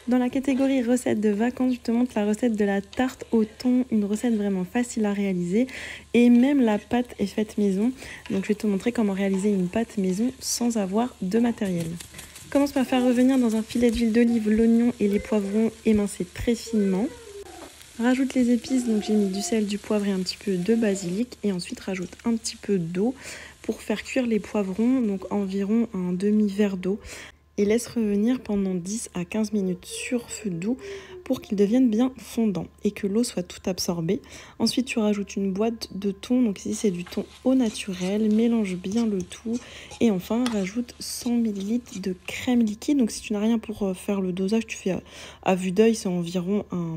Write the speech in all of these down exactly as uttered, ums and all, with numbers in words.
Dans la catégorie recettes de vacances, je te montre la recette de la tarte au thon, une recette vraiment facile à réaliser et même la pâte est faite maison. Donc je vais te montrer comment réaliser une pâte maison sans avoir de matériel. Commence par faire revenir dans un filet d'huile d'olive l'oignon et les poivrons émincés très finement. Rajoute les épices, donc j'ai mis du sel, du poivre et un petit peu de basilic et ensuite rajoute un petit peu d'eau pour faire cuire les poivrons, donc environ un demi-verre d'eau. Et laisse revenir pendant dix à quinze minutes sur feu doux pour qu'ils deviennent bien fondants et que l'eau soit toute absorbée. Ensuite, tu rajoutes une boîte de thon, donc ici c'est du thon au naturel, mélange bien le tout et enfin rajoute cent millilitres de crème liquide. Donc si tu n'as rien pour faire le dosage, tu fais à, à vue d'œil, c'est environ un,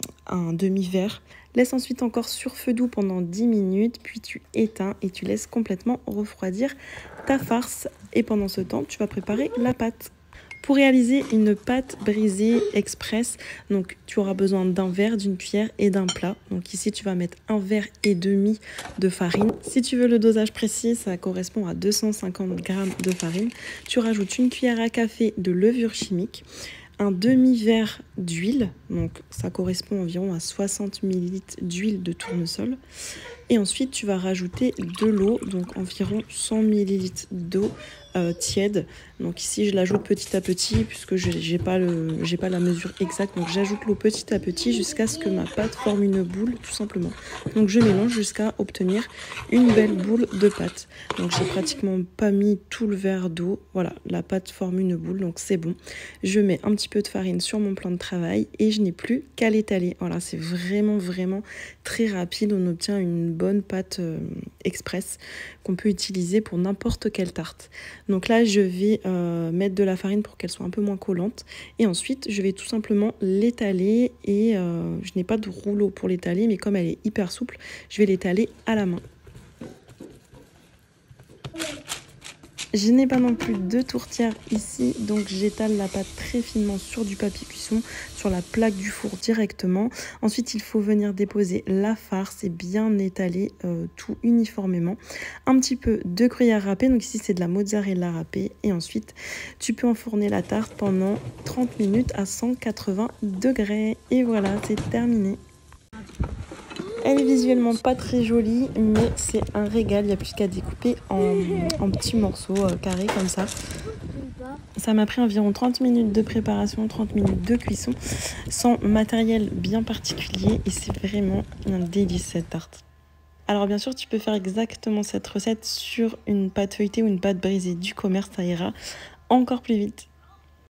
un demi-verre. Laisse ensuite encore sur feu doux pendant dix minutes, puis tu éteins et tu laisses complètement refroidir ta farce. Et pendant ce temps, tu vas préparer la pâte. Pour réaliser une pâte brisée express, donc tu auras besoin d'un verre, d'une cuillère et d'un plat. Donc ici, tu vas mettre un verre et demi de farine. Si tu veux le dosage précis, ça correspond à deux cent cinquante grammes de farine. Tu rajoutes une cuillère à café de levure chimique, un demi-verre d'huile, donc ça correspond environ à soixante millilitres d'huile de tournesol. Et ensuite, tu vas rajouter de l'eau, donc environ cent millilitres d'eau euh, tiède. Donc ici, je l'ajoute petit à petit puisque je n'ai pas, pas la mesure exacte. Donc j'ajoute l'eau petit à petit jusqu'à ce que ma pâte forme une boule, tout simplement. Donc je mélange jusqu'à obtenir une belle boule de pâte. Donc j'ai pratiquement pas mis tout le verre d'eau. Voilà, la pâte forme une boule, donc c'est bon. Je mets un petit peu de farine sur mon plan de travail et je n'ai plus qu'à l'étaler. Voilà, c'est vraiment, vraiment très rapide. On obtient une bonne pâte euh, express qu'on peut utiliser pour n'importe quelle tarte. Donc là, je vais euh, mettre de la farine pour qu'elle soit un peu moins collante. Et ensuite, je vais tout simplement l'étaler. Et euh, je n'ai pas de rouleau pour l'étaler, mais comme elle est hyper souple, je vais l'étaler à la main. Je n'ai pas non plus de tourtière ici, donc j'étale la pâte très finement sur du papier cuisson, sur la plaque du four directement. Ensuite, il faut venir déposer la farce et bien étaler euh, tout uniformément. Un petit peu de gruyère râpée, donc ici c'est de la mozzarella râpée. Et ensuite, tu peux enfourner la tarte pendant trente minutes à cent quatre-vingts degrés. Et voilà, c'est terminé. Elle est visuellement pas très jolie, mais c'est un régal. Il n'y a plus qu'à découper en, en petits morceaux euh, carrés comme ça. Ça m'a pris environ trente minutes de préparation, trente minutes de cuisson, sans matériel bien particulier. Et c'est vraiment un délice cette tarte. Alors bien sûr, tu peux faire exactement cette recette sur une pâte feuilletée ou une pâte brisée du commerce, ça ira encore plus vite.